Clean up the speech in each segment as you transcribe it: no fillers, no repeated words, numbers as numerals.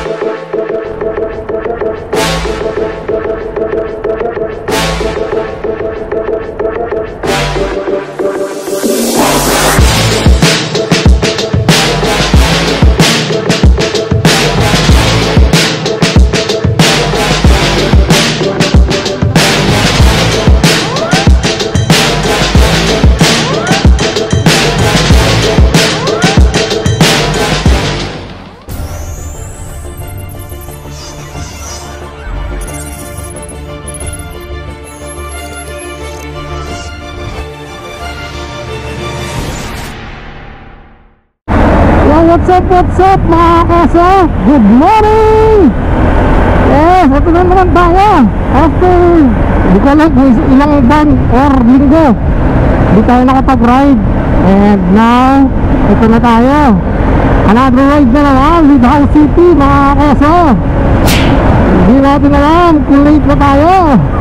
What's up mga kasa? Good morning! Yes, ito na naman tayo. After, hindi ko alam kung ilang buwan or linggo hindi tayo nakapag-ride. And now, ito na tayo. Another ride na naman with House City mga kasa. Hindi natin alam kung late na tayo.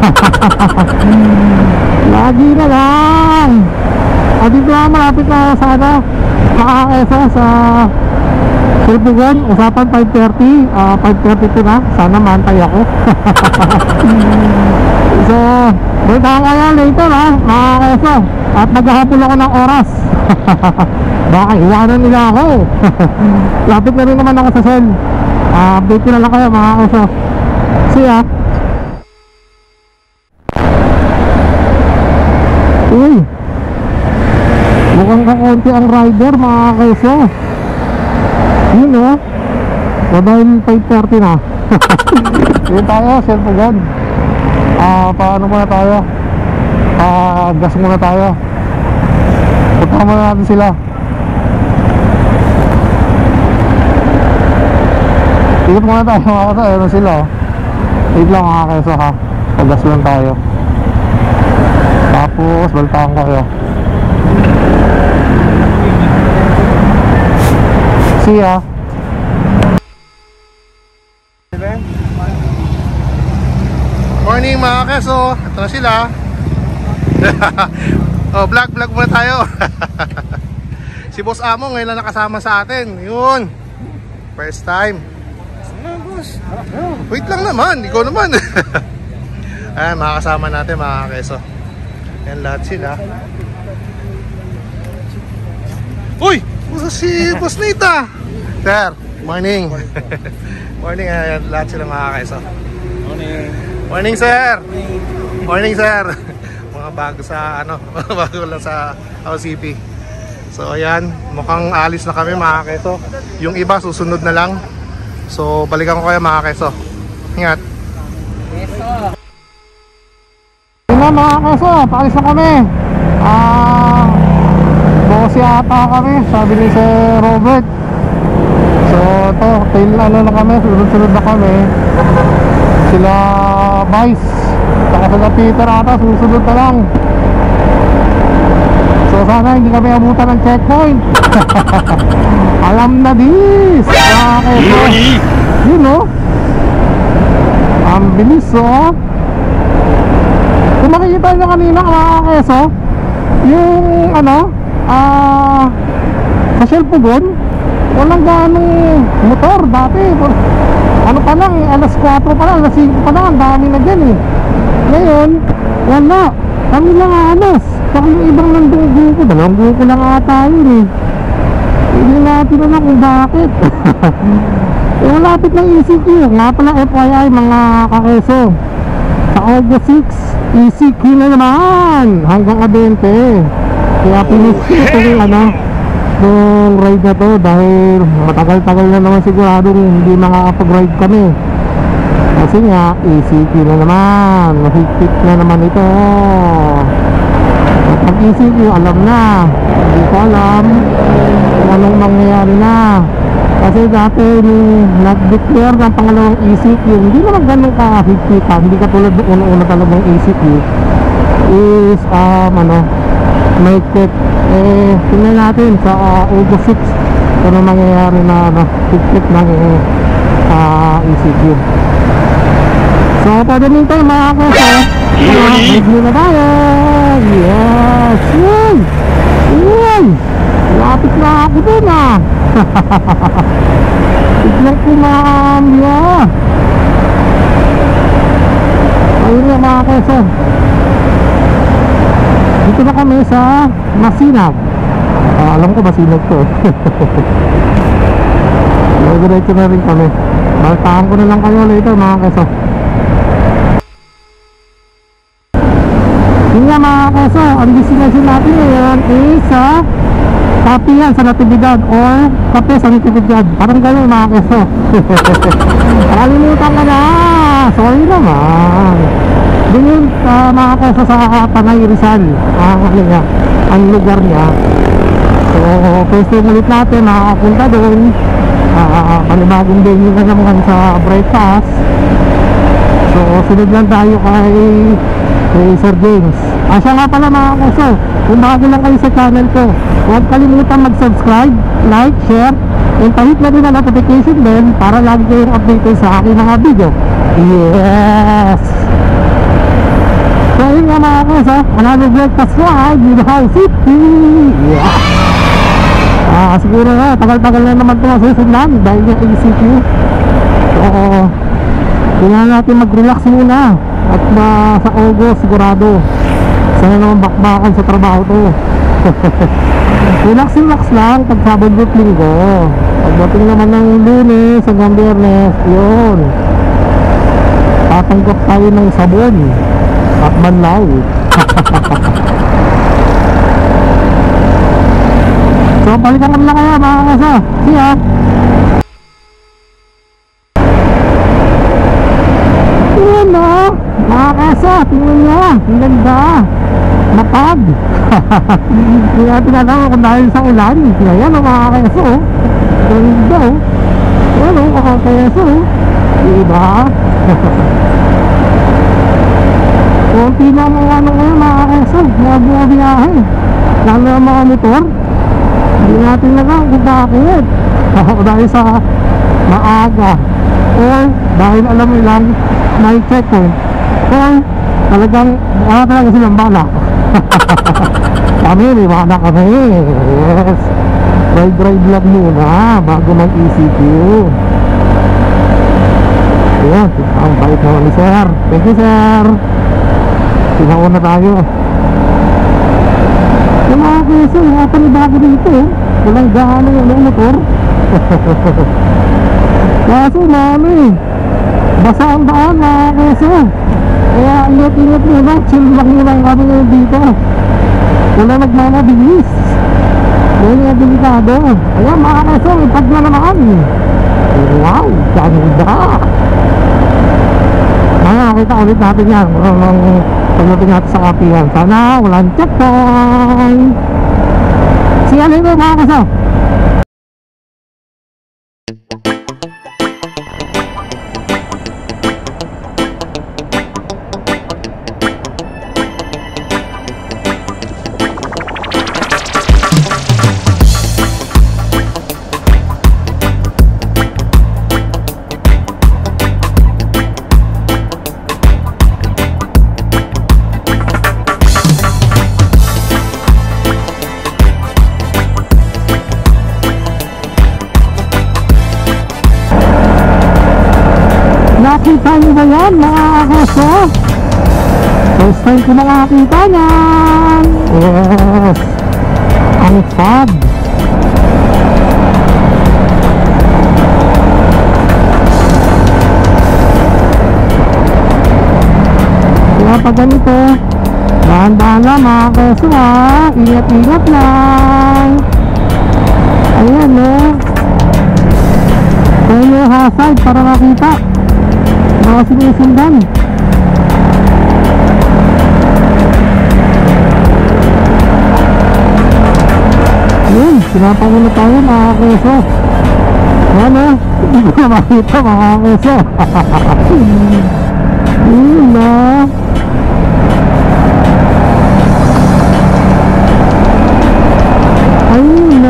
Lagi na lang. At dito na malapit na sana mga kasa sa Silpugan, usapan 5:30, 5:32 na, sana mantay ako. So, balik ako kaya later ha, mga kesa. At maghahapon ako ng oras. Baka iwanan nila ako. Lapit na rin naman ako sa cell. Update ko na lang kayo mga kesa. See ya. Uy, mukhang kakunti ang rider mga kesa. Yun o, dahil 5:30 na. Yun tayo, Silpugan. Paano muna tayo? Gas muna tayo. Punta muna natin sila. Ikot muna tayo mga kasa, ayun sila o. Wait lang mga kesa ha, pag-gas lang tayo. Tapos balitaan ko kayo. See ya. Morning mga keso. Ito na sila. Oh, vlog muna tayo. Si Boss Amo ngayon lang nakasama sa atin. Yun. First time. Wait lang naman, ikaw naman. Ayan, makakasama natin mga keso. Ayan lahat sila. Uy! Si Boss Nita. Sir, morning. Morning, lahat sila mga kaiso. Morning. Morning, sir. Morning, sir. Mga bago sa bago lang sa OCP. So ayan, mukhang alis na kami mga kaiso. Yung iba susunod na lang. So balikan ko kayo mga kaiso. Ingat. Tingnan mga kaiso, paalis na kami. Bukos yata kami, sabi ni Sir Robert. So ito, tail na kami, sunod na kami. Sila Vice, saka sila Peter ata, susunod na lang. So sana hindi kami abutan ng checkpoint. Alam na dis. Okay, yun o, ang bilis o. Kung makikita nyo kanina mga keso, yung sa Silpugan, walang ganong motor dati. Ano pa lang, alas 4 pa lang, alas 5 pa lang, ang dami na dyan eh. Ngayon, wala. Kami lang alas. Saka yung ibang nandung grupo, dalawang grupo lang ata yun eh. Hindi natin alam kung bakit. Malapit ng ECQ. Nga pala FYI mga kakeso, sa August 6, ECQ na naman hanggang 20. Kaya pinis ko itong nung ride na to dahil matagal-tagal na naman siguradong hindi makakapag-ride kami. Kasi nga ECQ na naman, mahigpit na naman ito. At pag ECQ alam na, hindi ko alam kung anong mangyayari na. Kasi dati nung nag-declare ng pangalawang ECQ, hindi naman ganun kahigpitan. Hindi katulad ng una-una talagang ECQ is may check. Tingnan natin sa August 6 kung ano mangyayari na higpit ng ECQ. So para meantime mga kasa, review na tayo. Yes. Yun. Lapit na ako dun ah. Tignan ko mamaya. Ayun nga mga keso, dito na kami sa Masinag. Alam ko Masinag to. Diretso na rin kami. Baltaan ko na lang kayo later mga keso. Yun nga mga keso, ang destination natin ngayon is sa Kapihan sa Natividad or Kape sa Natividad. Parang gano'n mga keso. Nakalimutan ka na. Sorry naman. Doon yun mga keso sa Tanay Rizal. Ang lugar niya. So first time ulit natin makakapunta doon. Panibagong venue na naman sa breakfast. So sunod lang tayo kay Sir James. Siya nga pala mga keso, kung bago lang kayo sa channel ko, huwag kalimutan mag-subscribe, like, share, and pahit na din ang notification bell para lagi kayong updated sa aking mga video. Yes! So yun nga mga keso, another breakfast ride with House City. Yeah! Siguro na, tagal-tagal na naman ito masusundan dahil yung ACQ. So kailangan natin mag-relax muna. At sa August sigurado sana naman bakbakan sa trabaho to. Relax lang pag Sabado at Linggo. Pagdating naman ng Lunes hanggang Biyernes, yun, tatanggap tayo ng sabon at banlaw. So balikan kami na kaya mga kasa. See ya. Yun na mga kasa, tingnan nyo, ang ganda, matag. Hindi natin alam kung dahil sa ulan. Ayan o mga keso, ganda o. Ayan o mga keso, diba? Kunti na mga ano ngayon mga keso, mga bumabiyahe, lalo na mga motor. Hindi natin alam kung bakit. Dahil sa maaga or dahil alam mo lang may checkpoint or talagang wala talaga silang balak. Kami may balak kami. Yes, drive lang muna bago mag ECQ. Ayan, ang bait naman ni sir. Thank you sir. Pinauna tayo. Yung mga keso, mga panibago dito, walang gaano yung motor. Kaso mami, basa ang daan mga keso. Kaya ingat-ingat muna, chill lang muna kami ngayon dito. Wala nagmamabilis. Yan yung delikado. Ayan mga keso, ipag na naman. Wow, ganda. Nakita ulit natin yan pagdating natin sa Kapihan. Sana walang checkpoint. See you later mga keso. Nakita nyo ba yan mga keso? First time ko makakita yan. Yes, ang fab. Kaya pag ganito, dahan-dahan lang mga keso ha. Ingat-ingat lang. Ayan no, kaya hazard para makita mga sinusundan. Yun, sinapang na tayo mga keso. Ano? Hindi ko na makita mga keso. Yun na. Ayun na.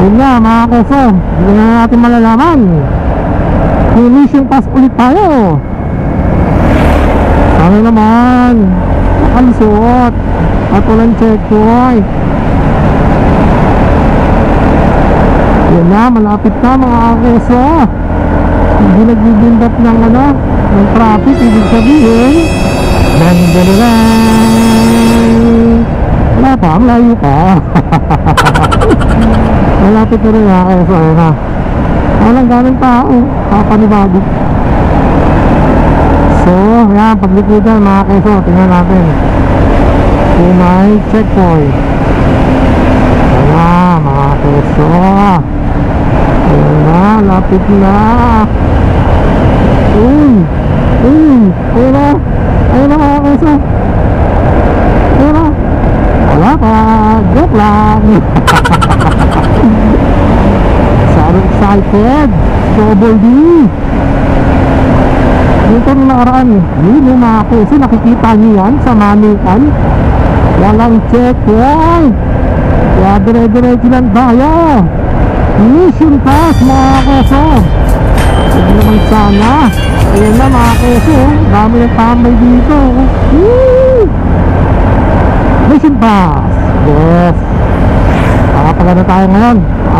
Yun nga mga keso, hindi na natin malalaman. Finishing pass ulit tayo. Sana naman nakalisuot at walang checkpoint. Yan na, malapit na mga keso. Hindi nag-build-up ng ng traffic. Ibig sabihin wala pa, ang layo pa. Malapit na rin mga keso. Ayan na, walang ganang tao, kapanibago. So, yan, paglikudan mga keso, tingnan natin kung may checkpoint. Ayan mga keso, ayan na, lapit na. Ayun na mga keso, ayun na. Wala pa, joke lang. So excited, double D. Dito nung nakaraan, yun yung mga keso, nakikita nyo yan sa manukan. Walang checkpoint, kaya dire-diretso lang tayo. Mission pass mga keso. Huwag naman sana. Ayan na mga keso, dami ng tambay dito. Woo! Mission pass. Yes. Nakapag tayo ngayon,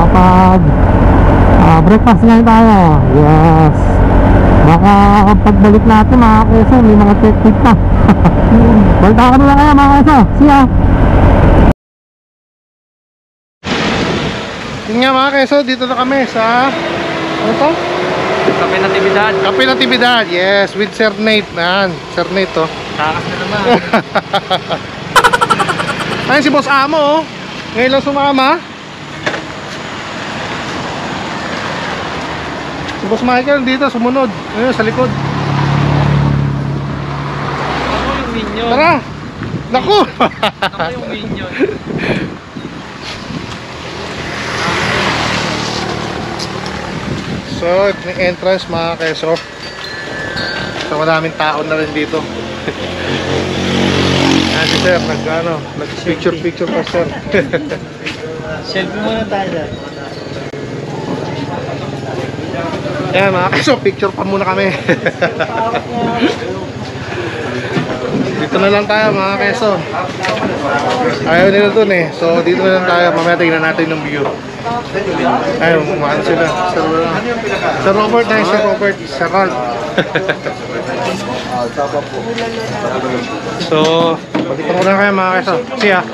breakfast ngayon tayo. Yes. Baka pagbalik natin mga keso, may mga tech-tip na. Balita ka na lang kaya mga keso. See ya. Yun nga mga keso, dito na kami sa ano to? Kape Natividad. Kape Natividad, yes, with Sir Nate. Sir Nate to. Takas na naman. Ayun si Boss Amo, oh. Ngayon lang sumama. Si Boss Michael dito, sumunod. Ayun, sa likod. Ako yung minion. Tara! Naku! Ako yung minion. So, ito yung entrance mga keso. So, maraming tao na rin dito. Ayan si Sir, nag-picture pa Sir. Selfie muna tayo dyan. Ayan mga keso, picture pa muna kami. Dito na lang tayo mga keso. Ayaw nila dun eh. So dito na lang tayo. Mamaya tingnan natin yung view. Ayaw, kumaan sila. Sir Robert na Sir Robert. Sir Ron. So, dito muna kayo mga keso. See ya.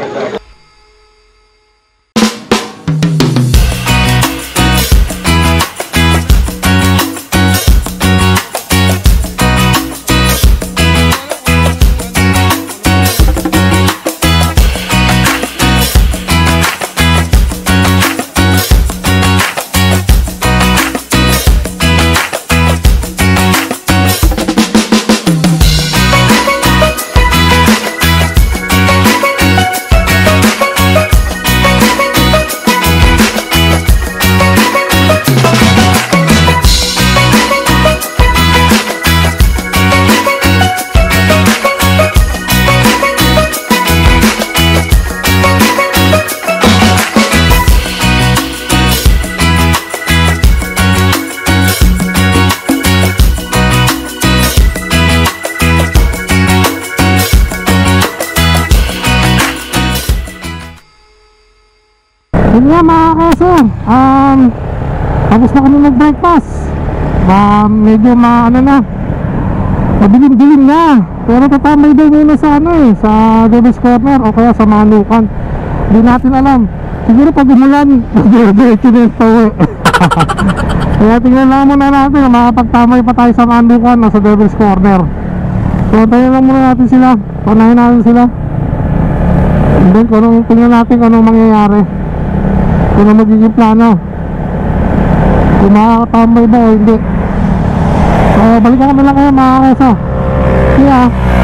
Yun nga mga keso, tapos na kami mag-breakfast. Medyo madilim-dilim na. Pero tatambay daw muna sa sa Devil's Corner o kaya sa Manukan. Hindi natin alam. Siguro pag umulan, diretso na yung tawi. Kaya tingnan lang muna natin, makapagtamay pa tayo sa Manukan o sa Devil's Corner. So tayo lang muna natin sila, panahin natin sila. And then tingnan natin kung anong mangyayari, kung ano magiging plano, kung makakatambay ba o hindi. So balikan kami lang kayo mga keso. Kaya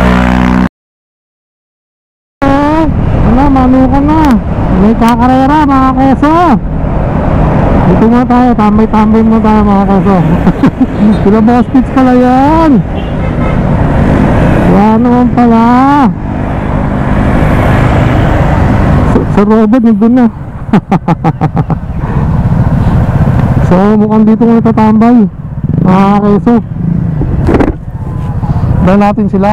Manukan na, may kakarera mga keso. Dito muna tayo, tambay-tambay muna tayo mga keso. Sila boss pits pala yan. Yan naman pala. Sa Robot nandun na. So mukhang dito nga tatambay mga keso. Dahil natin sila.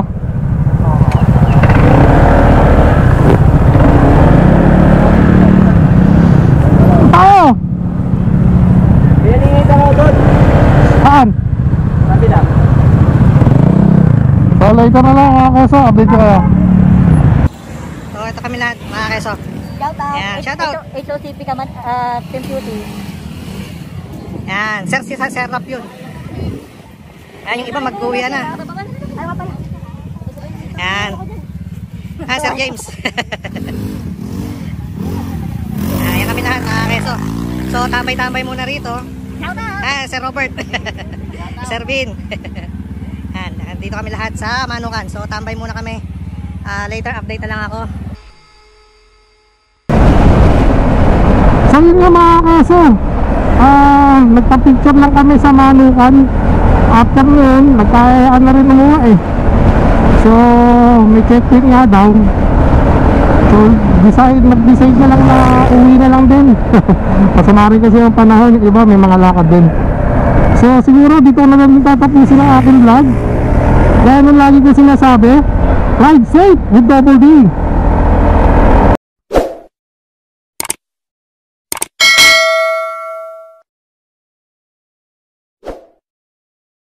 Tayo! Pinalingin ka mo doon. Saan? Sabi lang. So later na lang mga keso, update ko kayo. So ito kami lahat mga keso. Shout out. Yan, shout out. HOCP ka man, Team Beauty. Yan, sir si Sir Rap yun. Yan, yung iba mag-uwi na. Ano ka pala? Yan. Sir James. Yan kami lahat mga keso. So tambay-tambay muna rito. Shout out. Sir Robert. Sir Vin. Yan, dito kami lahat sa Manukan. So tambay muna kami. Later update na lang ako. So yun nga mga keso, nagpa-picture lang kami sa Manukan. After yun, nagkayaan na rin umuwi eh. So may check-in nga daw. So nag-decide na lang na uwi na lang din. Masama rin kasi yung panahon, yung iba may mga lakad din. So siguro dito na lang tatapusin ang aking vlog. Dahil nung lagi ko sinasabi, ride safe with Double D.